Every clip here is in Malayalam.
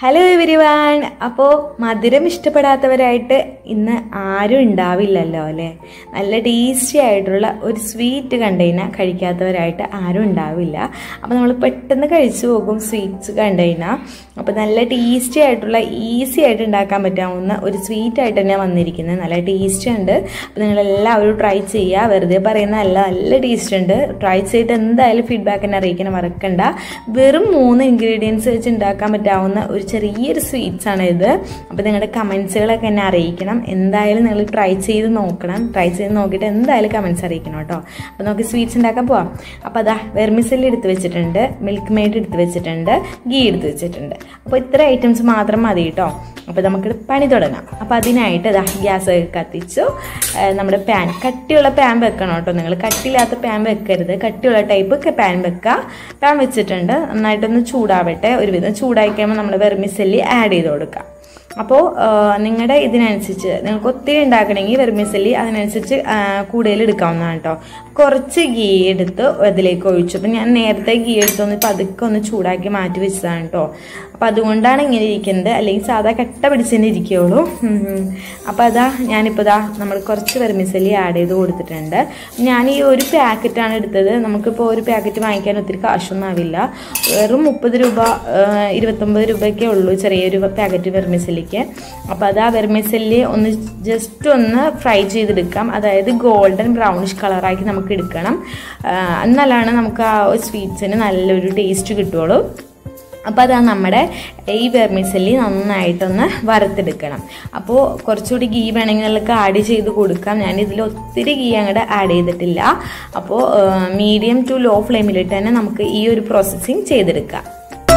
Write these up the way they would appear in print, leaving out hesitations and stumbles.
Hello everyone. അപ്പോൾ മധുരം ഇഷ്ടപ്പെടാത്തവരായിട്ട് ഇന്ന് ആരും ഉണ്ടാവില്ലല്ലോ അല്ലേ? നല്ല ടേസ്റ്റി ആയിട്ടുള്ള ഒരു സ്വീറ്റ് കണ്ടെയ്നർ കഴിക്കാത്തവരായിട്ട് ആരും ഉണ്ടാവില്ല. അപ്പോൾ നമ്മൾ പെട്ടെന്ന് കഴിച്ചു പോകും സ്വീറ്റ്സ് കണ്ടെയ്നർ. അപ്പോൾ നല്ല ടേസ്റ്റി ആയിട്ടുള്ള ഈസി ആയിട്ട് ഉണ്ടാക്കാൻ പറ്റാവുന്ന ഒരു സ്വീറ്റ് ആയിട്ട് തന്നെ വന്നിരിക്കുന്നത്. നല്ല ടേസ്റ്റ് ഉണ്ട്. അപ്പോൾ നിങ്ങളെല്ലാവരും ട്രൈ ചെയ്യുക. വെറുതെ പറയുന്നതല്ല, നല്ല ടേസ്റ്റ് ഉണ്ട്. ട്രൈ ചെയ്തിട്ട് എന്തായാലും ഫീഡ്ബാക്ക് എന്നെ അറിയിക്കണം, മറക്കണ്ട. വെറും 3 ഇൻഗ്രീഡിയൻസ് വെച്ച് ഉണ്ടാക്കാൻ പറ്റാവുന്ന ഒരു ചെറിയൊരു സ്വീറ്റ്സ് ആണ് ഇത്. അപ്പോൾ നിങ്ങളുടെ കമൻസുകളൊക്കെ എന്നെ അറിയിക്കണം. എന്തായാലും നിങ്ങൾ ട്രൈ ചെയ്ത് നോക്കണം. ട്രൈ ചെയ്ത് നോക്കിയിട്ട് എന്തായാലും കമൻസ് അറിയിക്കണം കേട്ടോ. അപ്പോൾ നമുക്ക് സ്വീറ്റ്സ് ഉണ്ടാക്കാൻ പോവാം. അപ്പോൾ അതാ വെർമിസെല്ലി എടുത്ത് വെച്ചിട്ടുണ്ട്, മിൽക്ക് മെയ്ഡ് എടുത്ത് വെച്ചിട്ടുണ്ട്, ഗീ എടുത്ത് വെച്ചിട്ടുണ്ട്. അപ്പോൾ ഇത്ര ഐറ്റംസ് മാത്രം മതി കേട്ടോ. അപ്പോൾ നമുക്ക് പണി തുടങ്ങാം. അപ്പോൾ അതിനായിട്ട് ഇതാ ഗ്യാസ് കത്തിച്ചു. നമ്മുടെ പാൻ, കട്ടിയുള്ള പാൻ വെക്കണം കേട്ടോ. നിങ്ങൾ കട്ടിയില്ലാത്ത പാൻ വെക്കരുത്, കട്ടിയുള്ള ടൈപ്പ് പാൻ വെക്കുക. പാൻ വെച്ചിട്ടുണ്ട്, നന്നായിട്ടൊന്ന് ചൂടാവട്ടെ. ഒരുവിധം ചൂടായി കഴിയുമ്പോൾ നമ്മൾ വെർമിസെല്ലി ആഡ് ചെയ്ത് കൊടുക്കാം. അപ്പോൾ നിങ്ങളുടെ ഇതിനനുസരിച്ച് നിങ്ങൾക്ക് ഒത്തിരി ഉണ്ടാക്കണമെങ്കിൽ വെർമിസെല്ലി അതിനനുസരിച്ച് കൂടുതൽ എടുക്കാവുന്നതാണ് കേട്ടോ. കുറച്ച് ഗീ എടുത്ത് അതിലേക്ക് ഒഴിച്ചു. അപ്പം ഞാൻ നേരത്തെ ഗീ എടുത്തൊന്ന് പതുക്കെ ഒന്ന് ചൂടാക്കി മാറ്റി വെച്ചതാണ് കേട്ടോ. അപ്പോൾ അതുകൊണ്ടാണ് ഇങ്ങനെ ഇരിക്കുന്നത്, അല്ലെങ്കിൽ സാധാ കട്ട പിടിച്ചതിന് ഇരിക്കുകയുള്ളൂ. അപ്പോൾ അതാ ഞാനിപ്പോൾ നമ്മൾ കുറച്ച് വെർമിസെല്ലി ആഡ് ചെയ്ത് കൊടുത്തിട്ടുണ്ട്. ഞാൻ ഈ ഒരു പാക്കറ്റാണ് എടുത്തത്. നമുക്കിപ്പോൾ ഒരു പാക്കറ്റ് വാങ്ങിക്കാൻ ഒത്തിരി കാശൊന്നും ആവില്ല. വെറും 30 രൂപ 29 രൂപയൊക്കെ ഉള്ളൂ ചെറിയൊരു പാക്കറ്റ് വെർമിസെല്ലിക്ക്. അപ്പോൾ അത് ആ വെർമിസെല്ലി ഒന്ന് ജസ്റ്റ് ഒന്ന് ഫ്രൈ ചെയ്തെടുക്കാം. അതായത് ഗോൾഡൻ ബ്രൗണിഷ് കളറാക്കി നമുക്ക് എടുക്കണം. എന്നാലാണ് നമുക്ക് ആ സ്വീറ്റ്സിന് നല്ലൊരു ടേസ്റ്റ് കിട്ടുള്ളൂ. അപ്പോൾ അതാ നമ്മുടെ ഈ വെർമിസെല്ലി നന്നായിട്ടൊന്ന് വറുത്തെടുക്കണം. അപ്പോൾ കുറച്ചുകൂടി ഗീ വേണമെങ്കിൽ നിങ്ങൾക്ക് ആഡ് ചെയ്ത് കൊടുക്കാം. ഞാനിതിൽ ഒത്തിരി ഗീ അങ്ങോട്ട് ആഡ് ചെയ്തിട്ടില്ല. അപ്പോൾ മീഡിയം ടു ലോ ഫ്ലെയിമിലിട്ട് തന്നെ നമുക്ക് ഈ ഒരു പ്രോസസ്സിങ് ചെയ്തെടുക്കാം.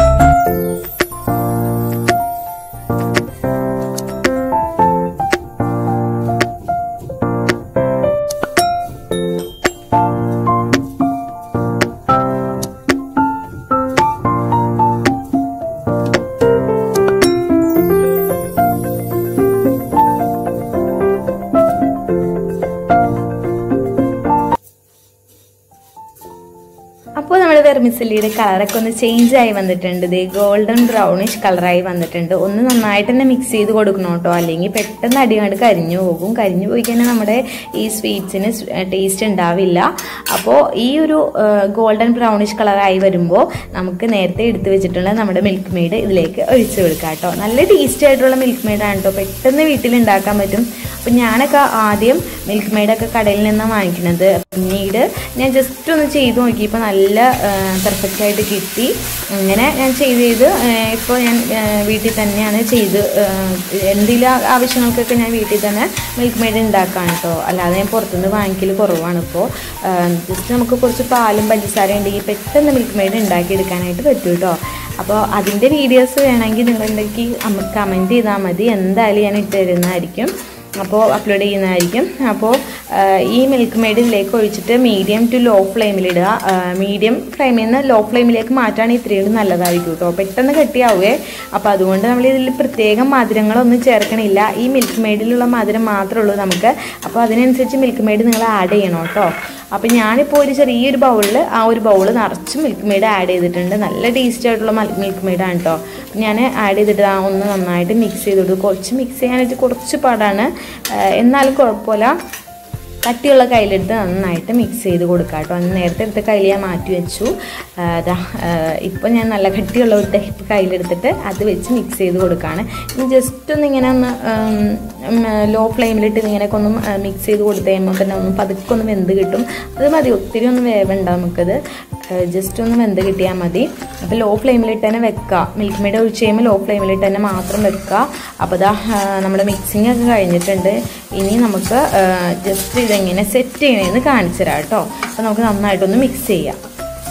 അപ്പോൾ നമ്മുടെ വെർമിസെല്ലിയുടെ കളറൊക്കെ ഒന്ന് ചേഞ്ച് ആയി വന്നിട്ടുണ്ട്. ഇത് ഗോൾഡൻ ബ്രൗണിഷ് കളറായി വന്നിട്ടുണ്ട്. ഒന്ന് നന്നായിട്ട് തന്നെ മിക്സ് ചെയ്ത് കൊടുക്കണം കേട്ടോ, അല്ലെങ്കിൽ പെട്ടെന്ന് അടിയാണ്ട് കരിഞ്ഞു പോകും. കരിഞ്ഞു പോയി കഴിഞ്ഞാൽ നമ്മുടെ ഈ സ്വീറ്റ്സിന് ടേസ്റ്റ് ഉണ്ടാവില്ല. അപ്പോൾ ഈ ഒരു ഗോൾഡൻ ബ്രൗണിഷ് കളറായി വരുമ്പോൾ നമുക്ക് നേരത്തെ എടുത്തു വെച്ചിട്ടുള്ള നമ്മുടെ മിൽക്ക് മെയ്ഡ് ഇതിലേക്ക് ഒഴിച്ചു കൊടുക്കാം കേട്ടോ. നല്ല ടേസ്റ്റി ആയിട്ടുള്ള മിൽക്ക് മെയ്ഡാണ് കേട്ടോ, പെട്ടെന്ന് വീട്ടിൽ ഉണ്ടാക്കാൻ പറ്റും. അപ്പം ഞാനൊക്കെ ആദ്യം മിൽക്ക് മെയ്ഡൊക്കെ കടയിൽ നിന്നാണ് വാങ്ങിക്കുന്നത്. പിന്നീട് ഞാൻ ജസ്റ്റ് ഒന്ന് ചെയ്ത് നോക്കിയപ്പോൾ നല്ല പെർഫെക്റ്റ് ആയിട്ട് കിട്ടി. അങ്ങനെ ഞാൻ ചെയ്ത് ഇപ്പോൾ ഞാൻ വീട്ടിൽ തന്നെയാണ് ചെയ്ത് എന്തെങ്കിലും ആവശ്യങ്ങൾക്കൊക്കെ ഞാൻ വീട്ടിൽ തന്നെ മിൽക്ക് മെയ്ഡ് ഉണ്ടാക്കാം കേട്ടോ. അല്ലാതെ ഞാൻ പുറത്തുനിന്ന് വാങ്ങിക്കൽ കുറവാണ്. ഇപ്പോൾ ജസ്റ്റ് നമുക്ക് കുറച്ച് പാലും പഞ്ചസാരയും ഉണ്ടെങ്കിൽ പെട്ടെന്ന് മിൽക്ക് മെയ്ഡ് ഉണ്ടാക്കിയെടുക്കാനായിട്ട് പറ്റും കേട്ടോ. അപ്പോൾ അതിൻ്റെ വീഡിയോസ് വേണമെങ്കിൽ നിങ്ങളുണ്ടെങ്കിൽ കമൻറ്റ് ചെയ്താൽ മതി. എന്തായാലും ഞാൻ ഇട്ട് തരുന്നതായിരിക്കും, അപ്പോൾ അപ്ലോഡ് ചെയ്യുന്നതായിരിക്കും. അപ്പോൾ ഈ മിൽക്ക് മെയ്ഡ് ഇതിലേക്ക് ഒഴിച്ചിട്ട് മീഡിയം ടു ലോ ഫ്ലെയിമിലിടുക. മീഡിയം ഫ്ലെയിമിൽ നിന്ന് ലോ ഫ്ലെയിമിലേക്ക് മാറ്റുകയാണെങ്കിൽ ഇത്രയും നല്ലതായിരിക്കും കേട്ടോ, പെട്ടെന്ന് കട്ടിയാവുകയെ. അപ്പോൾ അതുകൊണ്ട് നമ്മൾ ഇതിൽ പ്രത്യേകം മധുരങ്ങളൊന്നും ചേർക്കണില്ല. ഈ മിൽക്ക് മെയ്ഡിലുള്ള മധുരം മാത്രമേ ഉള്ളൂ നമുക്ക്. അപ്പോൾ അതിനനുസരിച്ച് മിൽക്ക് മെയ്ഡ് നിങ്ങൾ ആഡ് ചെയ്യണം കേട്ടോ. അപ്പോൾ ഞാനിപ്പോൾ ഒരു ചെറിയൊരു ബൗളിൽ ആ ഒരു ബൗൾ നിറച്ചും മിൽക്ക് മെയ്ഡ് ആഡ് ചെയ്തിട്ടുണ്ട്. നല്ല ടേസ്റ്റ് ആയിട്ടുള്ള മിൽക്ക് മെയ്ഡാണ് കേട്ടോ. ഞാൻ ആഡ് ചെയ്തിട്ട് ഒന്ന് നന്നായിട്ട് മിക്സ് ചെയ്ത് കൊടുക്കും. കുറച്ച് മിക്സ് ചെയ്യാനായിട്ട് കുറച്ച് പാടാണ്, എന്നാലും കുഴപ്പമില്ല. കട്ടിയുള്ള കയ്യിലെടുത്ത് നന്നായിട്ട് മിക്സ് ചെയ്ത് കൊടുക്കാം കേട്ടോ. നേരത്തെ എടുത്ത കയ്യിൽ ഞാൻ മാറ്റി വെച്ചു. ഇപ്പോൾ ഞാൻ നല്ല കട്ടിയുള്ള ഒരു ടൈപ്പ് കയ്യിലെടുത്തിട്ട് അത് വെച്ച് മിക്സ് ചെയ്ത് കൊടുക്കുകയാണ്. ഇനി ജസ്റ്റ് ഒന്ന് ഇങ്ങനെ ഒന്ന് ലോ ഫ്ലെയിമിലിട്ട് ഇങ്ങനെയൊക്കെ ഒന്ന് മിക്സ് ചെയ്ത് കൊടുത്ത് കഴിയുമ്പോൾ തന്നെ ഒന്ന് പതുക്കെ ഒന്ന് വെന്ത് കിട്ടും. അത് മതി, ഒത്തിരി ഒന്നും വേവണ്ട നമുക്കത്. ജസ്റ്റ് ഒന്ന് വെന്ത് കിട്ടിയാൽ മതി. അപ്പോൾ ലോ ഫ്ലെയിമിലിട്ട് തന്നെ വെക്കുക. മിൽക്ക് മെയ്ഡ് ഒഴിച്ച് കഴിയുമ്പോൾ ലോ ഫ്ലെയിമിലിട്ട് തന്നെ മാത്രം വെക്കുക. അപ്പോൾ ഇതാ നമ്മുടെ മിക്സിങ് ഒക്കെ കഴിഞ്ഞിട്ടുണ്ട്. ഇനി നമുക്ക് ജസ്റ്റ് ഇതെങ്ങനെ സെറ്റ് ചെയ്യണമെന്ന് കാണിച്ചു തരാം കേട്ടോ. അപ്പോൾ നമുക്ക് നന്നായിട്ടൊന്ന് മിക്സ് ചെയ്യാം.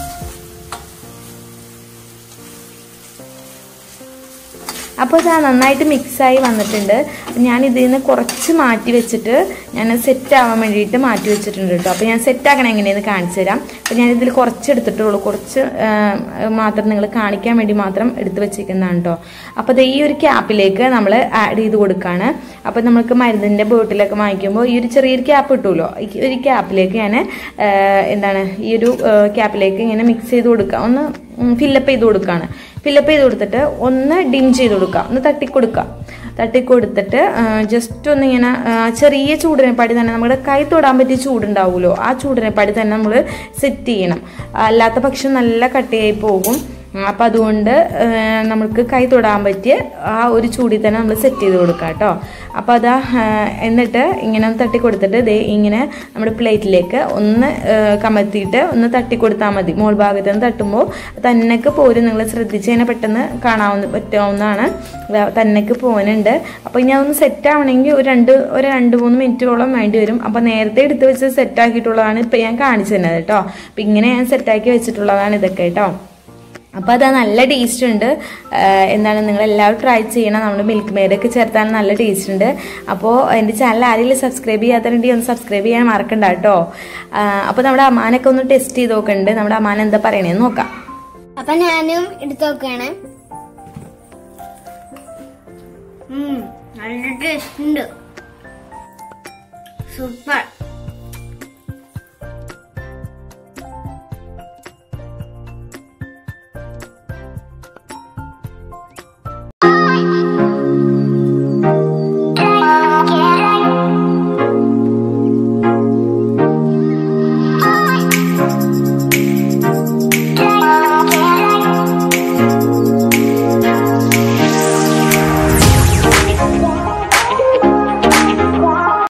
അപ്പോൾ ഇത് നന്നായിട്ട് മിക്സായി വന്നിട്ടുണ്ട്. ഞാൻ ഇതിൽ നിന്ന് കുറച്ച് മാറ്റി വെച്ചിട്ട് ഞാൻ സെറ്റ് ആവാൻ വേണ്ടിയിട്ട് മാറ്റി വെച്ചിട്ടുണ്ട് കേട്ടോ. അപ്പോൾ ഞാൻ സെറ്റാക്കണം എങ്ങനെയെന്ന് കാണിച്ചു തരാം. അപ്പോൾ ഞാനിതിൽ കുറച്ച് എടുത്തിട്ടുള്ളൂ, കുറച്ച് മാത്രം നിങ്ങൾ കാണിക്കാൻ വേണ്ടി മാത്രം എടുത്ത് വെച്ചിരിക്കുന്നതാണ് കേട്ടോ. അപ്പോൾ അത് ഈ ഒരു ക്യാപ്പിലേക്ക് നമ്മൾ ആഡ് ചെയ്ത് കൊടുക്കുകയാണ്. അപ്പോൾ നമുക്ക് മരുന്നിൻ്റെ ബോട്ടിലൊക്കെ വാങ്ങിക്കുമ്പോൾ ഈ ഒരു ചെറിയൊരു ക്യാപ്പ് കിട്ടുമല്ലോ, ഈ ഒരു ക്യാപ്പിലേക്ക് ഞാൻ ഈ ഒരു ക്യാപ്പിലേക്ക് ഇങ്ങനെ മിക്സ് ചെയ്ത് കൊടുക്കുക, ഒന്ന് ഫില്ലപ്പ് ചെയ്ത് കൊടുക്കുകയാണ്. ഫില്ലപ്പ് ചെയ്ത് കൊടുത്തിട്ട് ഒന്ന് ഡിം ചെയ്ത് കൊടുക്കുക, ഒന്ന് തട്ടിക്കൊടുത്തിട്ട് ജസ്റ്റ് ഒന്ന് ഇങ്ങനെ ചെറിയ ചൂടിനെപ്പാടി തന്നെ നമ്മുടെ കൈ തൊടാൻ പറ്റിയ ചൂടുണ്ടാവുമല്ലോ, ആ ചൂടിനെപ്പാടി തന്നെ നമ്മൾ സെറ്റ് ചെയ്യണം. അല്ലാത്ത പക്ഷം നല്ല കട്ടിയായി പോകും. അപ്പം അതുകൊണ്ട് നമുക്ക് കൈ തൊടാൻ പറ്റിയ ആ ഒരു ചൂടിൽ തന്നെ നമ്മൾ സെറ്റ് ചെയ്ത് കൊടുക്കാം കേട്ടോ. അപ്പോൾ അതാ എന്നിട്ട് ഇങ്ങനെ ഒന്ന് തട്ടിക്കൊടുത്തിട്ട് ദേ ഇങ്ങനെ നമ്മുടെ പ്ലേറ്റിലേക്ക് ഒന്ന് കമഴ്ത്തിയിട്ട് ഒന്ന് തട്ടിക്കൊടുത്താൽ മതി. മോൾ ഭാഗത്ത് നിന്ന് തട്ടുമ്പോൾ തന്നേക്ക് പോരും. നിങ്ങൾ ശ്രദ്ധിച്ച് തന്നെ പെട്ടെന്ന് പറ്റാവുന്നതാണ്. തന്നേക്ക് പോകുന്നുണ്ട്. അപ്പോൾ ഇനി അതൊന്ന് സെറ്റ് ആവണമെങ്കിൽ ഒരു 2-3 മിനിറ്റോളം വേണ്ടി വരും. അപ്പോൾ നേരത്തെ എടുത്ത് വെച്ച് സെറ്റാക്കിയിട്ടുള്ളതാണ് ഇപ്പം ഞാൻ കാണിച്ചു തന്നത് കേട്ടോ. അപ്പം ഇങ്ങനെ ഞാൻ സെറ്റാക്കി വെച്ചിട്ടുള്ളതാണ് ഇതൊക്കെ കേട്ടോ. അപ്പോൾ അത് നല്ല ടേസ്റ്റ് ഉണ്ട്. എന്താണ് നിങ്ങളെല്ലാവരും ട്രൈ ചെയ്യണം. നമ്മൾ മിൽക്ക് മെയ്ഡൊക്കെ ചേർത്താൽ നല്ല ടേസ്റ്റ് ഉണ്ട്. അപ്പോൾ എൻ്റെ ചാനൽ ആരെങ്കിലും സബ്സ്ക്രൈബ് ചെയ്യാത്തതുണ്ടെങ്കിൽ ഒന്ന് സബ്സ്ക്രൈബ് ചെയ്യാൻ മറക്കണ്ട കേട്ടോ. അപ്പോൾ നമ്മുടെ അമ്മാനൊക്കെ ഒന്ന് ടെസ്റ്റ് ചെയ്ത് നോക്കുന്നുണ്ട്. നമ്മുടെ അമ്മാൻ എന്താ പറയണേന്ന് നോക്കാം. അപ്പം ഞാനും എടുത്ത് നോക്കുകയാണ്. നല്ല ടേസ്റ്റ് ഉണ്ട്, സൂപ്പർ.